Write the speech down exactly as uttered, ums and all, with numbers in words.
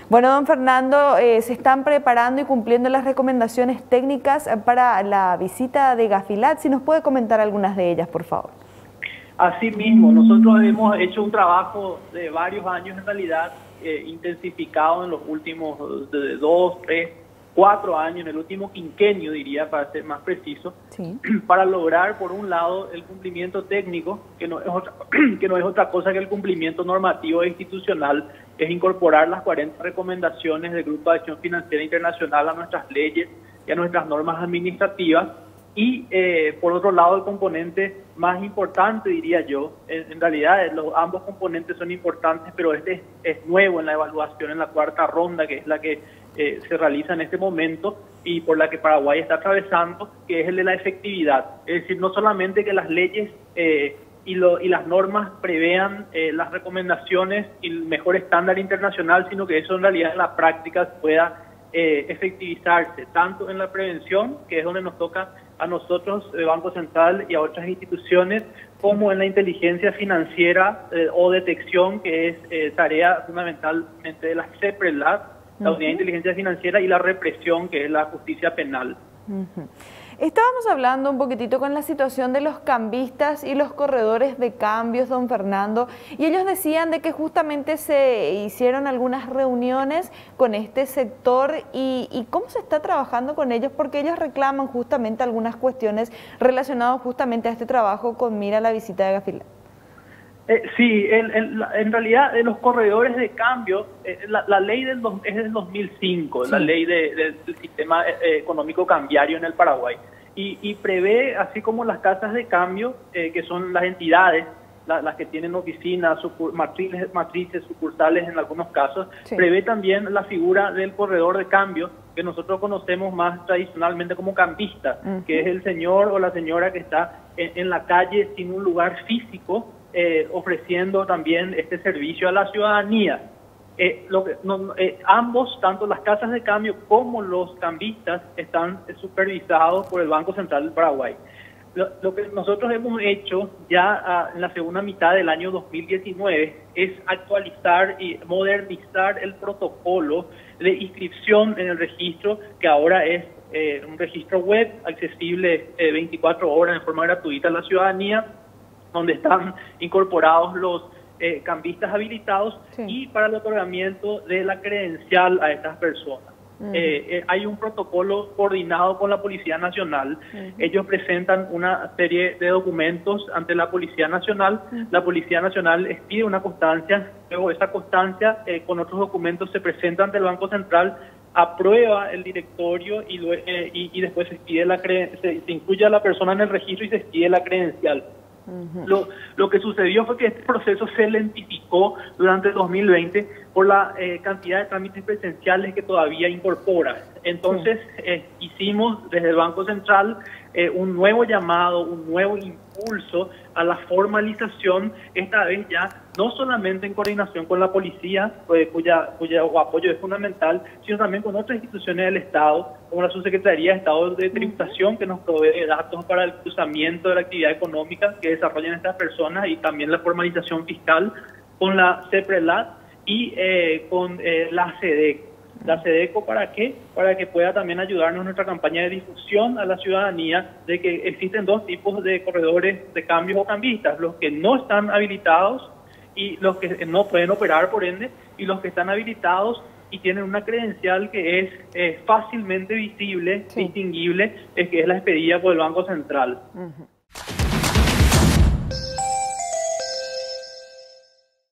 Bueno, don Fernando, eh, se están preparando y cumpliendo las recomendaciones técnicas para la visita de Gafilat. Si nos puede comentar algunas de ellas, por favor. Asimismo, nosotros hemos hecho un trabajo de varios años en realidad, eh, intensificado en los últimos de dos, tres, cuatro años, en el último quinquenio diría, para ser más preciso, sí. Para lograr, por un lado, el cumplimiento técnico, que no es otra, que no es otra cosa que el cumplimiento normativo e institucional, es incorporar las cuarenta recomendaciones del Grupo de Acción Financiera Internacional a nuestras leyes y a nuestras normas administrativas. Y, eh, por otro lado, el componente más importante, diría yo, en, en realidad los, ambos componentes son importantes, pero este es, es nuevo en la evaluación, en la cuarta ronda, que es la que eh, se realiza en este momento y por la que Paraguay está atravesando, que es el de la efectividad. Es decir, no solamente que las leyes eh, y, lo, y las normas prevean eh, las recomendaciones y el mejor estándar internacional, sino que eso en realidad en la práctica pueda eh, efectivizarse, tanto en la prevención, que es donde nos toca a nosotros, el Banco Central y a otras instituciones, como en la inteligencia financiera eh, o detección, que es eh, tarea fundamentalmente de la CEPRELAT, la Unidad de Inteligencia Financiera, y la represión, que es la justicia penal. Uh-huh. Estábamos hablando un poquitito con la situación de los cambistas y los corredores de cambios, don Fernando, y ellos decían de que justamente se hicieron algunas reuniones con este sector y, y cómo se está trabajando con ellos, porque ellos reclaman justamente algunas cuestiones relacionadas justamente a este trabajo con mira a la visita de Gafilat. Eh, sí, en, en, en realidad eh, los corredores de cambio, eh, la, la ley del dos, es del dos mil cinco, sí. La ley de, de, del sistema eh, económico cambiario en el Paraguay, y, y prevé, así como las casas de cambio, eh, que son las entidades, la, las que tienen oficinas, matrices, matrices, sucursales en algunos casos, sí. Prevé también la figura del corredor de cambio, que nosotros conocemos más tradicionalmente como cambista, uh-huh. Que es el señor o la señora que está en, en la calle sin un lugar físico, Eh, ofreciendo también este servicio a la ciudadanía. Eh, lo que, no, eh, ambos, tanto las casas de cambio como los cambistas, están supervisados por el Banco Central del Paraguay. Lo, lo que nosotros hemos hecho ya uh, en la segunda mitad del año dos mil diecinueve es actualizar y modernizar el protocolo de inscripción en el registro, que ahora es eh, un registro web accesible eh, veinticuatro horas en forma gratuita a la ciudadanía, donde están incorporados los eh, cambistas habilitados, sí. Y para el otorgamiento de la credencial a estas personas. Uh-huh. eh, eh, hay un protocolo coordinado con la Policía Nacional. Uh-huh. Ellos presentan una serie de documentos ante la Policía Nacional. Uh-huh. La Policía Nacional expide una constancia, luego esa constancia eh, con otros documentos se presenta ante el Banco Central, aprueba el directorio y, eh, y, y después se, expide la cre- se, se incluye a la persona en el registro y se expide la credencial. Uh-huh. Lo, lo que sucedió fue que este proceso se lentificó durante el dos mil veinte por la eh, cantidad de trámites presenciales que todavía incorpora. Entonces, sí. eh, hicimos desde el Banco Central eh, un nuevo llamado, un nuevo impulso a la formalización, esta vez ya no solamente en coordinación con la policía, eh, cuya, cuyo apoyo es fundamental, sino también con otras instituciones del Estado, como la Subsecretaría de Estado de Tributación, que nos provee datos para el cruzamiento de la actividad económica que desarrollan estas personas, y también la formalización fiscal con la CEPRELAT y eh, con eh, la SEDECO. La SEDECO, ¿para qué? Para que pueda también ayudarnos en nuestra campaña de difusión a la ciudadanía de que existen dos tipos de corredores de cambios o cambistas: los que no están habilitados y los que no pueden operar, por ende, y los que están habilitados y tienen una credencial que es eh, fácilmente visible, sí. Distinguible, es que es la expedida por el Banco Central. Uh-huh.